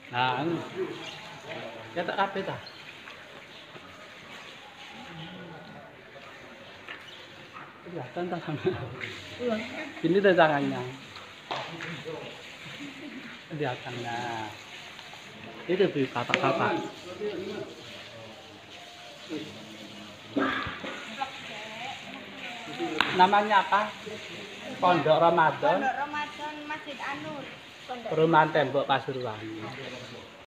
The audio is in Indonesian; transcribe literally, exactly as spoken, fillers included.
Nah, anu. Ketok kabeh ta? Kelihatan tangannya. Ini tuh tangannya. Kelihatan nah. Itu tuh kapak-kapak. Namanya apa? Pondok Ramadan. Pondok Ramadan Masjid Anur. Perumahan Tembok Pasuruan.